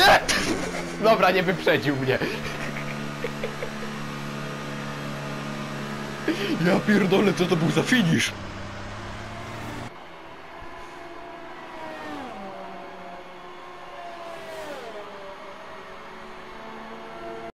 Nie! Dobra, nie wyprzedził mnie. Ja pierdolę, co to był za finish?